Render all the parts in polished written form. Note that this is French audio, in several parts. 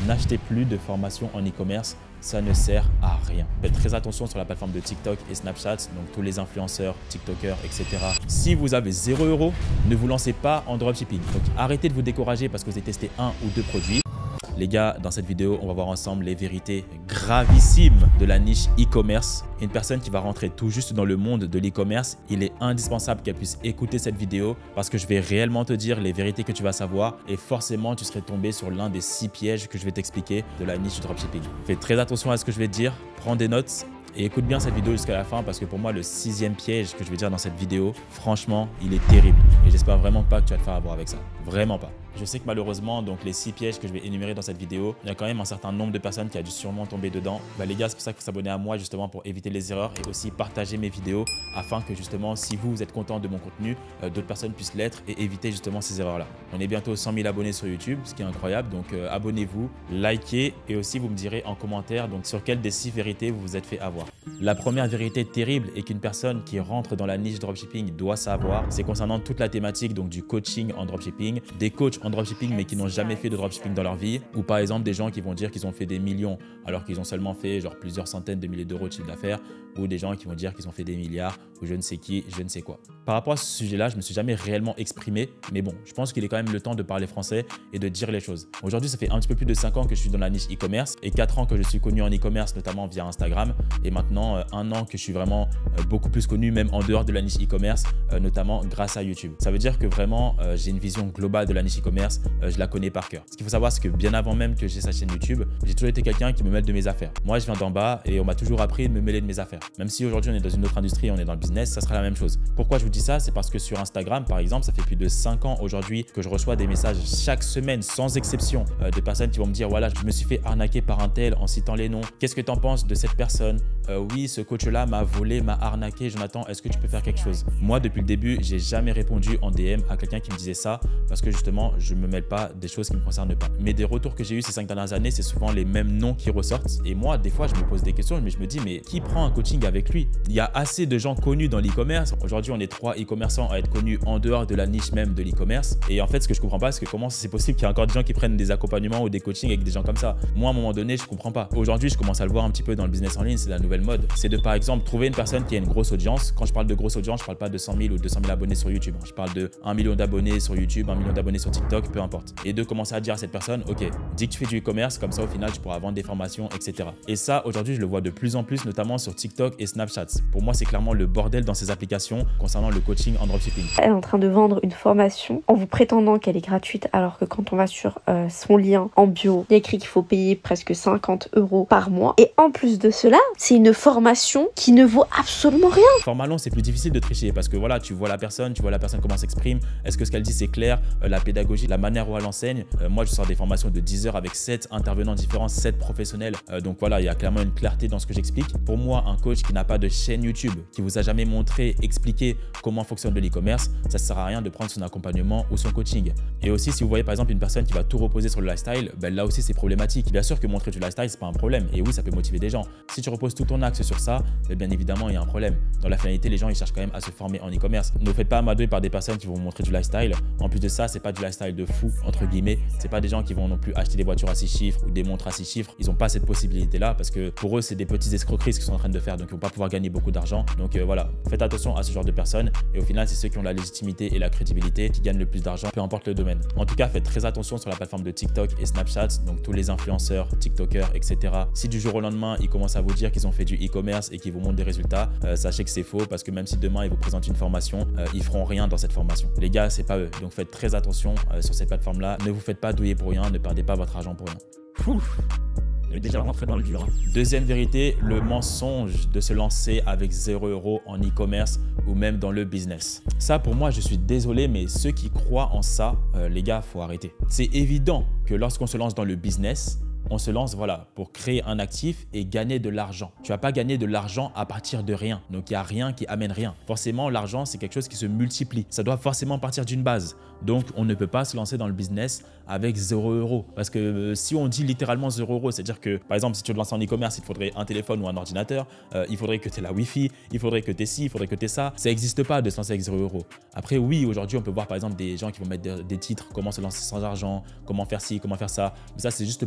N'achetez plus de formation en e-commerce, ça ne sert à rien. Faites très attention sur la plateforme de TikTok et Snapchat, donc tous les influenceurs, TikTokers, etc. Si vous avez 0 €, ne vous lancez pas en dropshipping. Donc arrêtez de vous décourager parce que vous avez testé 1 ou 2 produits. Les gars, dans cette vidéo, on va voir ensemble les vérités gravissimes de la niche e-commerce. Une personne qui va rentrer tout juste dans le monde de l'e-commerce, il est indispensable qu'elle puisse écouter cette vidéo parce que je vais réellement te dire les vérités que tu vas savoir et forcément, tu serais tombé sur l'un des 6 pièges que je vais t'expliquer de la niche du dropshipping. Fais très attention à ce que je vais te dire, prends des notes. Et écoute bien cette vidéo jusqu'à la fin parce que pour moi, le 6e piège que je vais dire dans cette vidéo, franchement, il est terrible. Et j'espère vraiment pas que tu vas te faire avoir avec ça. Vraiment pas. Je sais que malheureusement, donc les 6 pièges que je vais énumérer dans cette vidéo, il y a quand même un certain nombre de personnes qui a dû sûrement tomber dedans. Les gars, c'est pour ça qu'il faut s'abonner à moi justement pour éviter les erreurs et aussi partager mes vidéos afin que justement, si vous êtes content de mon contenu, d'autres personnes puissent l'être et éviter justement ces erreurs-là. On est bientôt 100 000 abonnés sur YouTube, ce qui est incroyable. Donc abonnez-vous, likez et aussi vous me direz en commentaire donc sur quelle des 6 vérités vous vous êtes fait avoir. La première vérité terrible et qu'une personne qui rentre dans la niche dropshipping doit savoir, c'est concernant toute la thématique donc du coaching en dropshipping, des coachs en dropshipping mais qui n'ont jamais fait de dropshipping dans leur vie, ou par exemple des gens qui vont dire qu'ils ont fait des millions alors qu'ils ont seulement fait genre plusieurs centaines de milliers d'euros de chiffre d'affaires, ou des gens qui vont dire qu'ils ont fait des milliards ou je ne sais qui, je ne sais quoi. Par rapport à ce sujet-là, je ne me suis jamais réellement exprimé, mais bon, je pense qu'il est quand même le temps de parler français et de dire les choses. Aujourd'hui, ça fait un petit peu plus de 5 ans que je suis dans la niche e-commerce et 4 ans que je suis connu en e-commerce, notamment via Instagram, et maintenant 1 an que je suis vraiment beaucoup plus connu, même en dehors de la niche e-commerce, notamment grâce à YouTube. Ça veut dire que vraiment, j'ai une vision globale de la niche e-commerce, je la connais par cœur. Ce qu'il faut savoir, c'est que bien avant même que j'ai sa chaîne YouTube, j'ai toujours été quelqu'un qui me mêle de mes affaires. Moi, je viens d'en bas et on m'a toujours appris de me mêler de mes affaires. Même si aujourd'hui, on est dans une autre industrie, on est dans le business, ça sera la même chose. Pourquoi je vous dis ça? C'est parce que sur Instagram, par exemple, ça fait plus de 5 ans aujourd'hui que je reçois des messages chaque semaine, sans exception, de personnes qui vont me dire, voilà, je me suis fait arnaquer par un tel en citant les noms. Qu'est-ce que tu en penses de cette personne? Oui, ce coach-là m'a volé, m'a arnaqué. Jonathan, est-ce que tu peux faire quelque chose? Moi, depuis le début, j'ai jamais répondu en DM à quelqu'un qui me disait ça parce que justement, je me mêle pas des choses qui me concernent pas. Mais des retours que j'ai eu ces 5 dernières années, c'est souvent les mêmes noms qui ressortent. Et moi, des fois, je me pose des questions, mais je me dis, mais qui prend un coaching avec lui? Il y a assez de gens connus dans l'e-commerce. Aujourd'hui, on est 3 e-commerçants à être connus en dehors de la niche même de l'e-commerce. Et en fait, ce que je comprends pas, c'est que comment c'est possible qu'il y ait encore des gens qui prennent des accompagnements ou des coachings avec des gens comme ça. Moi, à un moment donné, je comprends pas. Aujourd'hui, je commence à le voir un petit peu dans le business en ligne, c'est la nouvelle mode. C'est de, par exemple, trouver une personne qui a une grosse audience. Quand je parle de grosse audience, je parle pas de 100 000 ou 200 000 abonnés sur YouTube. Je parle de 1 million d'abonnés sur YouTube, 1 million d'abonnés sur TikTok, peu importe. Et de commencer à dire à cette personne, ok, dis que tu fais du e-commerce, comme ça, au final, tu pourras vendre des formations, etc. Et ça, aujourd'hui, je le vois de plus en plus, notamment sur TikTok et Snapchat. Pour moi, c'est clairement le bordel dans ces applications concernant le coaching en dropshipping. Elle est en train de vendre une formation en vous prétendant qu'elle est gratuite, alors que quand on va sur son lien en bio, il y a écrit qu'il faut payer presque 50 € par mois. Et en plus de cela, c'est une formation qui ne vaut absolument rien. Format long, c'est plus difficile de tricher parce que voilà, tu vois la personne comment s'exprime, est-ce que ce qu'elle dit c'est clair, la pédagogie, la manière où elle enseigne. Moi, je sors des formations de 10 heures avec 7 intervenants différents, 7 professionnels. Donc voilà, il y a clairement une clarté dans ce que j'explique. Pour moi, un coach qui n'a pas de chaîne YouTube, qui vous a jamais montré, expliqué comment fonctionne de l'e-commerce, ça ne sert à rien de prendre son accompagnement ou son coaching. Et aussi, si vous voyez par exemple une personne qui va tout reposer sur le lifestyle, là aussi c'est problématique. Bien sûr que montrer du lifestyle, c'est pas un problème. Et oui, ça peut motiver des gens. Si tu reposes tout ton axe sur ça, bien évidemment, il y a un problème. Dans la finalité, les gens, ils cherchent quand même à se former en e-commerce. Ne faites pas amadouer par des personnes qui vont vous montrer du lifestyle. En plus de ça, c'est pas du lifestyle de fou, entre guillemets. C'est pas des gens qui vont non plus acheter des voitures à 6 chiffres ou des montres à 6 chiffres. Ils n'ont pas cette possibilité-là parce que pour eux, c'est des petites escroqueries ce qu'ils sont en train de faire. Donc, ils vont pas pouvoir gagner beaucoup d'argent. Donc voilà, faites attention à ce genre de personnes. Et au final, c'est ceux qui ont la légitimité et la crédibilité qui gagnent le plus d'argent, peu importe le domaine. En tout cas, faites très attention sur la plateforme de TikTok et Snapchat. Donc tous les influenceurs, TikTokers, etc. Si du jour au lendemain, ils commencent à vous dire qu'ils ont fait du e-commerce et qu'ils vous montrent des résultats, sachez que c'est faux parce que même si demain, ils vous présentent une formation, ils feront rien dans cette formation. Les gars, c'est pas eux. Donc faites très attention sur cette plateforme-là. Ne vous faites pas douiller pour rien, ne perdez pas votre argent pour rien. Ouf. On est déjà rentré dans le dur. Deuxième vérité, le mensonge de se lancer avec 0 € en e-commerce ou même dans le business. Ça, pour moi, je suis désolé, mais ceux qui croient en ça, les gars, faut arrêter. C'est évident que lorsqu'on se lance dans le business, on se lance pour créer un actif et gagner de l'argent. Tu ne vas pas gagner de l'argent à partir de rien. Donc, il n'y a rien qui amène rien. Forcément, l'argent, c'est quelque chose qui se multiplie. Ça doit forcément partir d'une base. Donc, on ne peut pas se lancer dans le business avec 0 €. Parce que si on dit littéralement 0 €, c'est-à-dire que, par exemple, si tu te lances en e-commerce, il te faudrait un téléphone ou un ordinateur, il faudrait que tu aies la Wi-Fi, il faudrait que tu aies ci, il faudrait que tu aies ça. Ça n'existe pas de se lancer avec 0 €. Après, oui, aujourd'hui, on peut voir par exemple des gens qui vont mettre des titres, comment se lancer sans argent, comment faire ci, comment faire ça. Mais ça, c'est juste pour être bien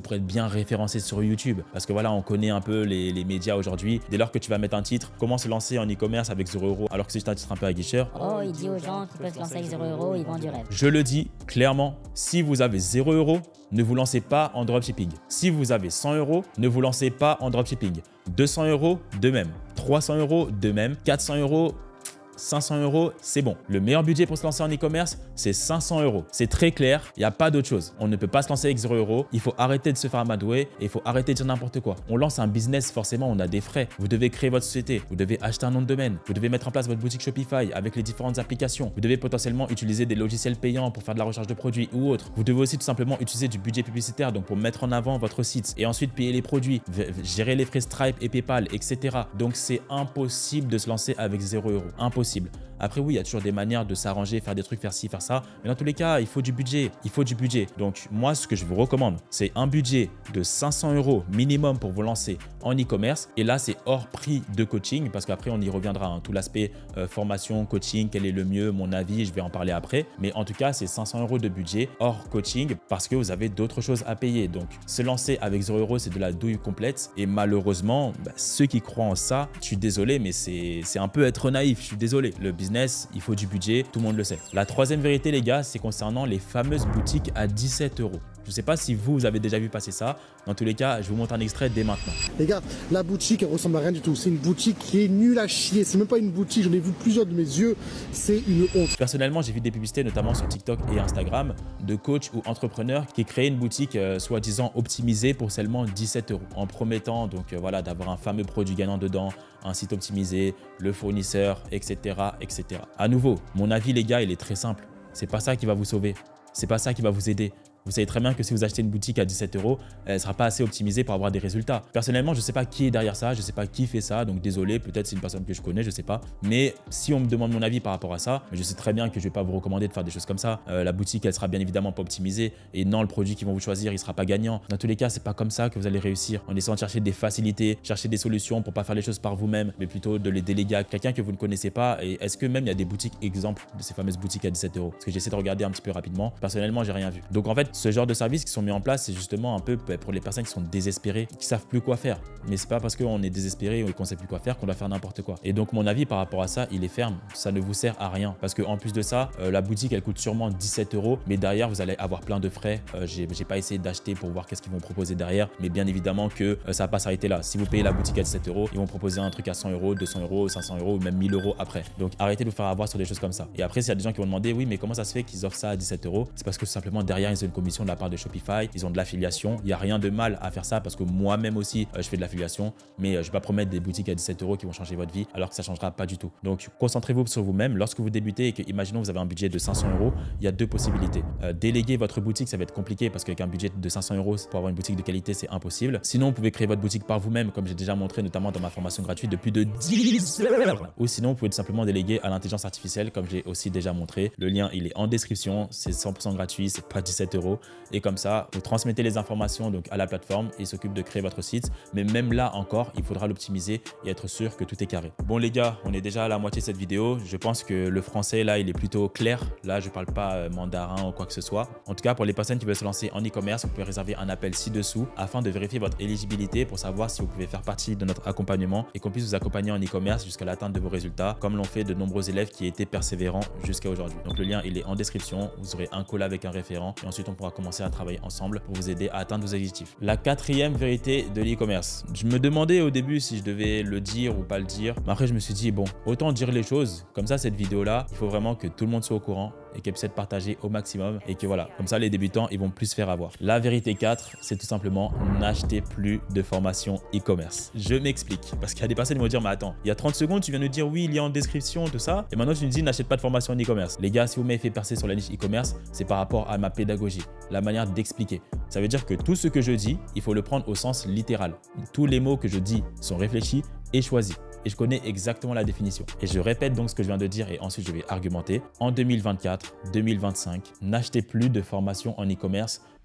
référencé sur YouTube. Parce que voilà, on connaît un peu les médias aujourd'hui. Dès lors que tu vas mettre un titre, comment se lancer en e-commerce avec 0 €, alors que c'est juste un titre un peu aguicheur. Oh, il dit aux gens qui peuvent se lancer avec 0 €, ils vendent du rêve. Je le dis clairement, si vous avez 0 €, ne vous lancez pas en dropshipping. Si vous avez 100 €, ne vous lancez pas en dropshipping. 200 €, de même. 300 €, de même. 400 €, 500 €, c'est bon. Le meilleur budget pour se lancer en e-commerce, c'est 500 €. C'est très clair, il n'y a pas d'autre chose. On ne peut pas se lancer avec 0 €. Il faut arrêter de se faire amadouer et il faut arrêter de dire n'importe quoi. On lance un business, forcément, on a des frais. Vous devez créer votre société, vous devez acheter un nom de domaine, vous devez mettre en place votre boutique Shopify avec les différentes applications. Vous devez potentiellement utiliser des logiciels payants pour faire de la recherche de produits ou autre. Vous devez aussi tout simplement utiliser du budget publicitaire, donc pour mettre en avant votre site et ensuite payer les produits, gérer les frais Stripe et PayPal, etc. Donc c'est impossible de se lancer avec 0 €. Impossible. Après, oui, il y a toujours des manières de s'arranger, faire des trucs, faire ci, faire ça. Mais dans tous les cas, il faut du budget. Il faut du budget. Donc, moi, ce que je vous recommande, c'est un budget de 500 € minimum pour vous lancer en e-commerce. Et là, c'est hors prix de coaching parce qu'après, on y reviendra. Hein. Tout l'aspect formation, coaching, quel est le mieux, mon avis, je vais en parler après. Mais en tout cas, c'est 500 € de budget hors coaching parce que vous avez d'autres choses à payer. Donc, se lancer avec 0 €, c'est de la douille complète. Et malheureusement, ceux qui croient en ça, je suis désolé, mais c'est un peu être naïf. Je suis désolé. Le business, il faut du budget, tout le monde le sait. La troisième vérité, les gars, c'est concernant les fameuses boutiques à 17 €. Je ne sais pas si vous avez déjà vu passer ça. Dans tous les cas, je vous montre un extrait dès maintenant. Les gars, la boutique, elle ressemble à rien du tout. C'est une boutique qui est nulle à chier. C'est même pas une boutique, j'en ai vu plusieurs de mes yeux. C'est une honte. Personnellement, j'ai vu des publicités, notamment sur TikTok et Instagram, de coachs ou entrepreneurs qui créaient une boutique soi-disant optimisée pour seulement 17 € en promettant donc voilà, d'avoir un fameux produit gagnant dedans, un site optimisé, le fournisseur, etc., etc. À nouveau, mon avis, les gars, il est très simple. C'est pas ça qui va vous sauver. C'est pas ça qui va vous aider. Vous savez très bien que si vous achetez une boutique à 17 €, elle ne sera pas assez optimisée pour avoir des résultats. Personnellement, je ne sais pas qui est derrière ça, je ne sais pas qui fait ça, donc désolé, peut-être c'est une personne que je connais, je ne sais pas. Mais si on me demande mon avis par rapport à ça, je sais très bien que je ne vais pas vous recommander de faire des choses comme ça. La boutique, elle sera bien évidemment pas optimisée et non, le produit qu'ils vont vous choisir, il ne sera pas gagnant. Dans tous les cas, c'est pas comme ça que vous allez réussir. En essayant de chercher des facilités, chercher des solutions pour ne pas faire les choses par vous-même, mais plutôt de les déléguer à quelqu'un que vous ne connaissez pas. Et est-ce que même il y a des boutiques exemples de ces fameuses boutiques à 17 €? Parce que j'essaie de regarder un petit peu rapidement. Personnellement, j'ai rien vu. Donc en fait, ce genre de service qui sont mis en place, c'est justement un peu pour les personnes qui sont désespérées, qui savent plus quoi faire. Mais c'est pas parce qu'on est désespéré ou qu'on sait plus quoi faire qu'on doit faire n'importe quoi. Et donc mon avis par rapport à ça, il est ferme. Ça ne vous sert à rien parce que en plus de ça, la boutique elle coûte sûrement 17 €, mais derrière vous allez avoir plein de frais. J'ai pas essayé d'acheter pour voir qu'est-ce qu'ils vont proposer derrière, mais bien évidemment que ça va pas s'arrêter là. Si vous payez la boutique à 17 €, ils vont proposer un truc à 100 €, 200 €, 500 € ou même 1000 € après. Donc arrêtez de vous faire avoir sur des choses comme ça. Et après, s'il y a des gens qui vont demander, oui, mais comment ça se fait qu'ils offrent ça à 17 €? C'est parce que tout simplement derrière ils ont une commission de la part de Shopify, ils ont de l'affiliation. Il n'y a rien de mal à faire ça parce que moi-même aussi, je fais de l'affiliation, mais je ne vais pas promettre des boutiques à 17 € qui vont changer votre vie alors que ça ne changera pas du tout. Donc, concentrez-vous sur vous-même. Lorsque vous débutez et que, imaginons, vous avez un budget de 500 €, il y a deux possibilités. Déléguer votre boutique, ça va être compliqué parce qu'avec un budget de 500 € pour avoir une boutique de qualité, c'est impossible. Sinon, vous pouvez créer votre boutique par vous-même, comme j'ai déjà montré, notamment dans ma formation gratuite de plus de 10 heures. Ou sinon, vous pouvez tout simplement déléguer à l'intelligence artificielle, comme j'ai aussi déjà montré. Le lien, il est en description. C'est 100% gratuit, c'est pas 17 €. Et comme ça, vous transmettez les informations donc à la plateforme et il s'occupe de créer votre site. Mais même là encore, il faudra l'optimiser et être sûr que tout est carré. Bon les gars, on est déjà à la moitié de cette vidéo. Je pense que le français là, il est plutôt clair. Là, je parle pas mandarin ou quoi que ce soit. En tout cas, pour les personnes qui veulent se lancer en e-commerce, vous pouvez réserver un appel ci-dessous afin de vérifier votre éligibilité pour savoir si vous pouvez faire partie de notre accompagnement et qu'on puisse vous accompagner en e-commerce jusqu'à l'atteinte de vos résultats, comme l'ont fait de nombreux élèves qui étaient persévérants jusqu'à aujourd'hui. Donc le lien, il est en description. Vous aurez un call avec un référent et ensuite on pourra commencer à travailler ensemble pour vous aider à atteindre vos objectifs. La quatrième vérité de l'e-commerce. Je me demandais au début si je devais le dire ou pas le dire. Mais après, je me suis dit, bon, autant dire les choses. Comme ça, cette vidéo-là, il faut vraiment que tout le monde soit au courant et qu'elle puisse être partagée au maximum et que voilà, comme ça, les débutants, ils vont plus se faire avoir. La vérité 4, c'est tout simplement n'achetez plus de formation e-commerce. Je m'explique parce qu'il y a des personnes qui vont dire, mais attends, il y a 30 secondes, tu viens de dire oui, il y a en description, tout ça. Et maintenant, tu nous dis, n'achète pas de formation en e-commerce. Les gars, si vous m'avez fait percer sur la niche e-commerce, c'est par rapport à ma pédagogie, la manière d'expliquer. Ça veut dire que tout ce que je dis, il faut le prendre au sens littéral. Tous les mots que je dis sont réfléchis et choisis. Et je connais exactement la définition. Et je répète donc ce que je viens de dire et ensuite je vais argumenter. En 2024, 2025, n'achetez plus de formation en e-commerce.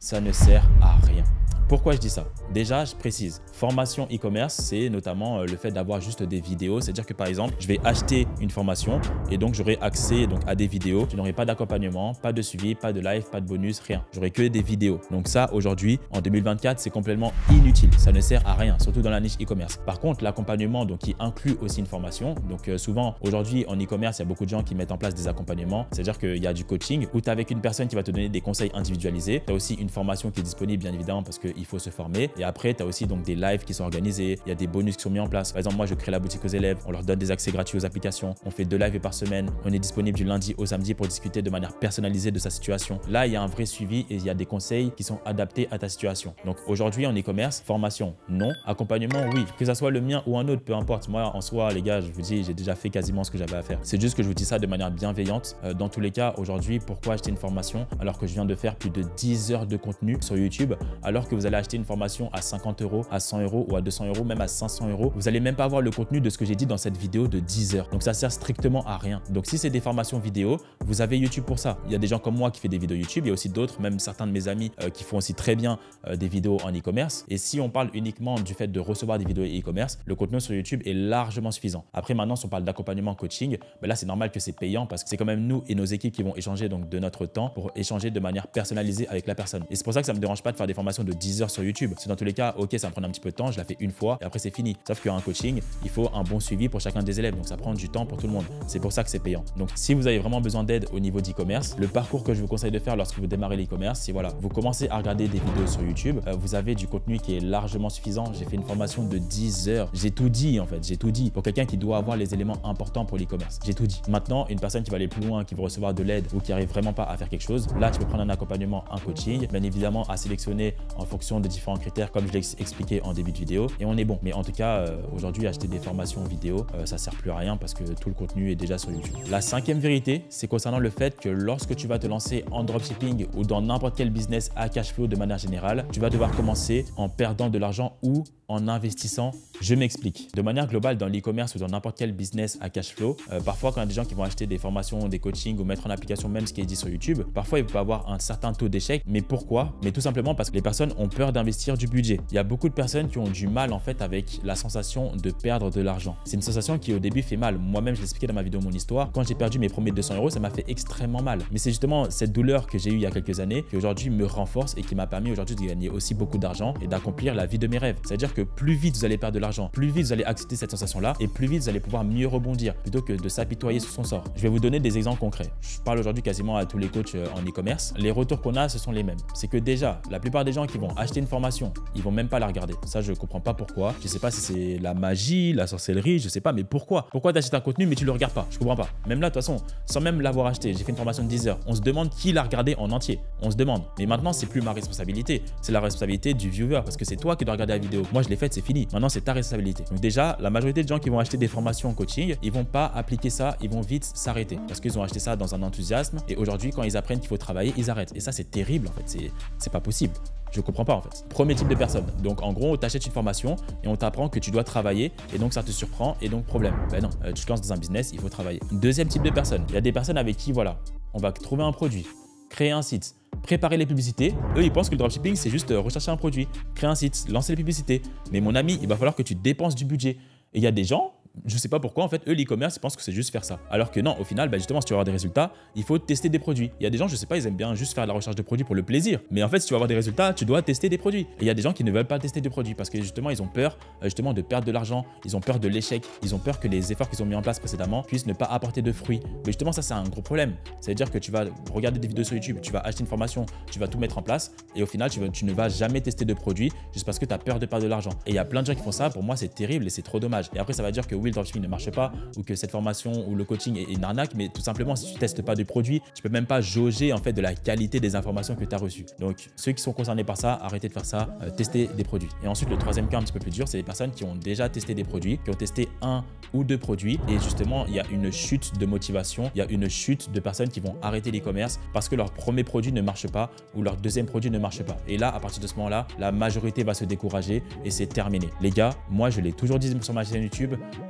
ça ne sert à rien. Pourquoi je dis ça? Déjà, je précise, formation e-commerce, c'est notamment le fait d'avoir juste des vidéos. C'est-à-dire que par exemple, je vais acheter une formation et donc j'aurai accès à des vidéos. Je n'aurai pas d'accompagnement, pas de suivi, pas de live, pas de bonus, rien. J'aurai que des vidéos. Donc ça, aujourd'hui, en 2024, c'est complètement inutile. Ça ne sert à rien, surtout dans la niche e-commerce. Par contre, l'accompagnement, donc qui inclut aussi une formation. Donc souvent, aujourd'hui, en e-commerce, il y a beaucoup de gens qui mettent en place des accompagnements. C'est-à-dire qu'il y a du coaching où tu es avec une personne qui va te donner des conseils individualisés. Tu as aussi une formation qui est disponible, bien évidemment, parce qu'il faut se former. Et après, tu as aussi donc des lives qui sont organisés. Il y a des bonus qui sont mis en place. Par exemple, moi, je crée la boutique aux élèves. On leur donne des accès gratuits aux applications. On fait 2 lives par semaine. On est disponible du lundi au samedi pour discuter de manière personnalisée de sa situation. Là, il y a un vrai suivi et il y a des conseils qui sont adaptés à ta situation. Donc aujourd'hui, en e-commerce, formation, non. Accompagnement, oui. Que ça soit le mien ou un autre, peu importe. Moi, en soi, les gars, je vous dis, j'ai déjà fait quasiment ce que j'avais à faire. C'est juste que je vous dis ça de manière bienveillante. Dans tous les cas, aujourd'hui, pourquoi acheter une formation alors que je viens de faire plus de 10 heures de contenu sur YouTube, alors que vous allez acheter une formation à 50 €, à 100 € ou à 200 €, même à 500 €. Vous n'allez même pas avoir le contenu de ce que j'ai dit dans cette vidéo de 10 heures. Donc ça sert strictement à rien. Donc si c'est des formations vidéo, vous avez YouTube pour ça. Il y a des gens comme moi qui font des vidéos YouTube. Il y a aussi d'autres, même certains de mes amis qui font aussi très bien des vidéos en e-commerce. Et si on parle uniquement du fait de recevoir des vidéos e-commerce, le contenu sur YouTube est largement suffisant. Après maintenant, si on parle d'accompagnement coaching, ben là c'est normal que c'est payant parce que c'est quand même nous et nos équipes qui vont échanger donc de notre temps pour échanger de manière personnalisée avec la personne. Et c'est pour ça que ça ne me dérange pas de faire des formations de 10 heures sur YouTube. C'est dans tous les cas, ok, ça me prend un petit peu de temps, je la fais une fois et après c'est fini. Sauf qu'un coaching, il faut un bon suivi pour chacun des élèves. Donc ça prend du temps pour tout le monde. C'est pour ça que c'est payant. Donc si vous avez vraiment besoin d'aide au niveau d'e-commerce, le parcours que je vous conseille de faire lorsque vous démarrez l'e-commerce, c'est voilà, vous commencez à regarder des vidéos sur YouTube, vous avez du contenu qui est largement suffisant. J'ai fait une formation de 10 heures. J'ai tout dit en fait, j'ai tout dit pour quelqu'un qui doit avoir les éléments importants pour l'e-commerce. J'ai tout dit. Maintenant, une personne qui va aller plus loin, qui veut recevoir de l'aide ou qui arrive vraiment pas à faire quelque chose, là tu peux prendre un accompagnement, un coaching, bien évidemment à sélectionner en fonction des différents critères comme je l'ai expliqué en début de vidéo et on est bon. Mais en tout cas, aujourd'hui, acheter des formations vidéo, ça sert plus à rien parce que tout le contenu est déjà sur YouTube. La 5e vérité, c'est concernant le fait que lorsque tu vas te lancer en dropshipping ou dans n'importe quel business à cash flow de manière générale, tu vas devoir commencer en perdant de l'argent ou en investissant. Je m'explique. De manière globale, dans l'e-commerce ou dans n'importe quel business à cash flow, parfois quand il y a des gens qui vont acheter des formations, des coachings ou mettre en application même ce qui est dit sur YouTube, parfois il peut avoir un certain taux d'échec. Mais pourquoi? Mais tout simplement parce que les personnes ont peur d'investir du budget. Il y a beaucoup de personnes qui ont du mal en fait avec la sensation de perdre de l'argent. C'est une sensation qui au début fait mal. Moi-même, je l'expliquais dans ma vidéo Mon Histoire. Quand j'ai perdu mes premiers 200 €, ça m'a fait extrêmement mal. Mais c'est justement cette douleur que j'ai eue il y a quelques années qui aujourd'hui me renforce et qui m'a permis aujourd'hui de gagner aussi beaucoup d'argent et d'accomplir la vie de mes rêves. C'est-à-dire que plus vite vous allez perdre de l'argent, plus vite vous allez accepter cette sensation-là et plus vite vous allez pouvoir mieux rebondir plutôt que de s'apitoyer sur son sort. Je vais vous donner des exemples concrets. Je parle aujourd'hui quasiment à tous les coachs en e-commerce. Les retours qu'on a, ce sont les mêmes. C'est que déjà, la plupart des gens qui vont acheter une formation, ils vont même pas la regarder. Ça, je comprends pas pourquoi. Je sais pas si c'est la magie, la sorcellerie, je sais pas, mais pourquoi? Pourquoi tu achètes un contenu mais tu le regardes pas? Je comprends pas. Même là, de toute façon, sans même l'avoir acheté, j'ai fait une formation de 10 heures. On se demande qui l'a regardé en entier. On se demande. Mais maintenant, c'est plus ma responsabilité. C'est la responsabilité du viewer parce que c'est toi qui dois regarder la vidéo. Moi, je l'ai faite, c'est fini. Maintenant, c'est ta responsabilité. Donc déjà, la majorité des gens qui vont acheter des formations en coaching, ils vont pas appliquer ça, ils vont vite s'arrêter parce qu'ils ont acheté ça dans un enthousiasme et aujourd'hui, quand ils apprennent qu'il faut travailler, ils arrêtent. Et ça, c'est terrible en fait. C'est pas possible. Je comprends pas en fait. Premier type de personne. Donc en gros, tu achètes une formation et on t'apprend que tu dois travailler et donc ça te surprend et donc problème. Ben non, tu te lances dans un business, il faut travailler. Deuxième type de personne. Il y a des personnes avec qui, voilà, on va trouver un produit, créer un site, préparer les publicités. Eux, ils pensent que le dropshipping, c'est juste rechercher un produit, créer un site, lancer les publicités. Mais mon ami, il va falloir que tu dépenses du budget. Et il y a des gens, je sais pas pourquoi, en fait, eux, l'e-commerce, ils pensent que c'est juste faire ça. Alors que non, au final, justement, si tu veux avoir des résultats, il faut tester des produits. Il y a des gens, je sais pas, ils aiment bien juste faire de la recherche de produits pour le plaisir. Mais en fait, si tu veux avoir des résultats, tu dois tester des produits. Et il y a des gens qui ne veulent pas tester des produits parce que justement, ils ont peur justement de perdre de l'argent. Ils ont peur de l'échec. Ils ont peur que les efforts qu'ils ont mis en place précédemment puissent ne pas apporter de fruits. Mais justement, ça, c'est un gros problème. C'est-à-dire que tu vas regarder des vidéos sur YouTube, tu vas acheter une formation, tu vas tout mettre en place et au final, tu ne vas jamais tester de produits juste parce que tu as peur de perdre de l'argent. Et il y a plein de gens qui font ça. Pour moi, c'est terrible et c'est trop dommage. Et après, ça va dire que oui, le dropshipping ne marche pas ou que cette formation ou le coaching est une arnaque, mais tout simplement si tu testes pas de produit, tu peux même pas jauger en fait de la qualité des informations que tu as reçues. Donc ceux qui sont concernés par ça, arrêtez de faire ça, testez des produits. Et ensuite le troisième cas un petit peu plus dur, c'est les personnes qui ont déjà testé des produits, qui ont testé 1 ou 2 produits et justement il y a une chute de motivation, il y a une chute de personnes qui vont arrêter l'e-commerce parce que leur premier produit ne marche pas ou leur deuxième produit ne marche pas. Et là, à partir de ce moment-là, la majorité va se décourager et c'est terminé. Les gars, moi je l'ai toujours dit sur ma chaîne YouTube,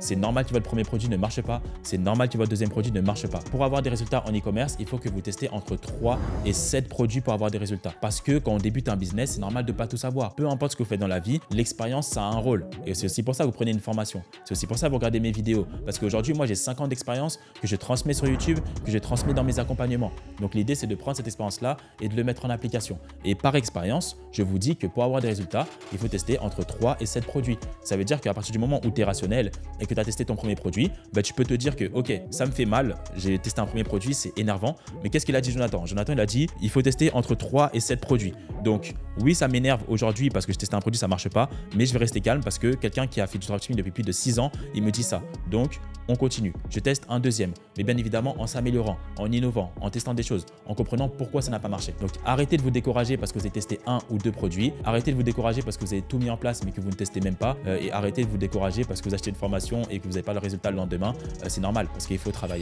C'est normal que votre premier produit ne marche pas. C'est normal que votre deuxième produit ne marche pas. Pour avoir des résultats en e-commerce, il faut que vous testez entre 3 et 7 produits pour avoir des résultats. Parce que quand on débute un business, c'est normal de ne pas tout savoir. Peu importe ce que vous faites dans la vie, l'expérience, ça a un rôle. Et c'est aussi pour ça que vous prenez une formation. C'est aussi pour ça que vous regardez mes vidéos. Parce qu'aujourd'hui, moi, j'ai 5 ans d'expérience que je transmets sur YouTube, que je transmets dans mes accompagnements. Donc, l'idée, c'est de prendre cette expérience-là et de le mettre en application. Et par expérience, je vous dis que pour avoir des résultats, il faut tester entre 3 et 7 produits. Ça veut dire qu'à partir du moment où tu es rationnel et que tu as testé ton premier produit, tu peux te dire que ok, ça me fait mal, j'ai testé un premier produit, c'est énervant. Mais qu'est-ce qu'il a dit Jonathan? Jonathan, il a dit il faut tester entre 3 et 7 produits. Donc oui, ça m'énerve aujourd'hui parce que je testais un produit, ça ne marche pas, mais je vais rester calme parce que quelqu'un qui a fait du dropshipping depuis plus de 6 ans, il me dit ça. Donc on continue. Je teste un deuxième, mais bien évidemment en s'améliorant, en innovant, en testant des choses, en comprenant pourquoi ça n'a pas marché. Donc arrêtez de vous décourager parce que vous avez testé 1 ou 2 produits. Arrêtez de vous décourager parce que vous avez tout mis en place mais que vous ne testez même pas. Et arrêtez de vous décourager parce que vous achetez une formation et que vous n'avez pas le résultat le lendemain. C'est normal parce qu'il faut travailler.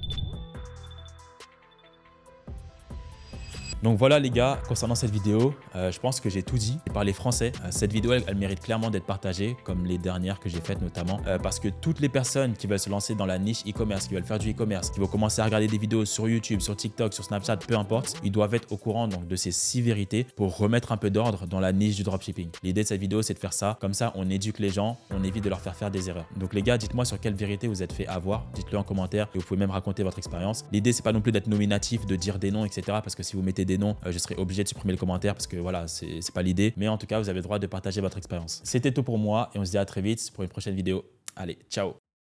Donc voilà les gars, concernant cette vidéo, je pense que j'ai tout dit. J'ai parlé français. Cette vidéo, elle mérite clairement d'être partagée, comme les dernières que j'ai faites notamment, parce que toutes les personnes qui veulent se lancer dans la niche e-commerce, qui veulent faire du e-commerce, qui vont commencer à regarder des vidéos sur YouTube, sur TikTok, sur Snapchat, peu importe, ils doivent être au courant donc, de ces 6 vérités pour remettre un peu d'ordre dans la niche du dropshipping. L'idée de cette vidéo, c'est de faire ça. Comme ça, on éduque les gens, on évite de leur faire des erreurs. Donc les gars, dites-moi sur quelle vérité vous êtes fait avoir. Dites-le en commentaire et vous pouvez même raconter votre expérience. L'idée, c'est pas non plus d'être nominatif, de dire des noms, etc. Parce que si vous mettez des noms, je serai obligé de supprimer le commentaire parce que voilà, c'est pas l'idée. Mais en tout cas, vous avez le droit de partager votre expérience. C'était tout pour moi et on se dit à très vite pour une prochaine vidéo. Allez, ciao!